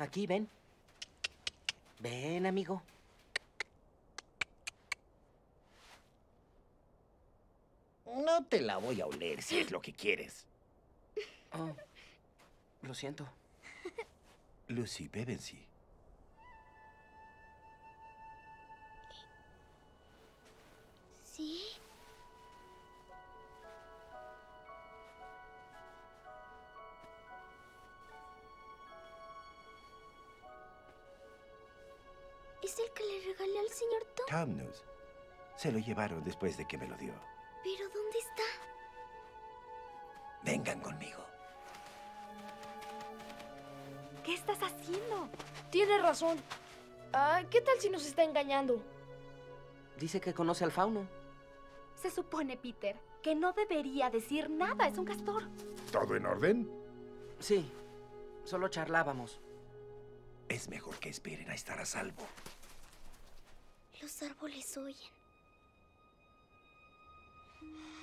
Aquí, ven. Ven, amigo. No te la voy a oler si es lo que quieres. Oh, lo siento. Lucy, Pevensey. ¿Sí? ¿Es el que le regalé al señor Tom? Tamnus. Se lo llevaron después de que me lo dio. ¿Pero dónde está? Vengan conmigo. ¿Qué estás haciendo? Tiene razón. ¿Qué tal si nos está engañando? Dice que conoce al fauno. Se supone, Peter, que no debería decir nada. Es un castor. ¿Todo en orden? Sí, solo charlábamos. Es mejor que esperen a estar a salvo. Los árboles oyen.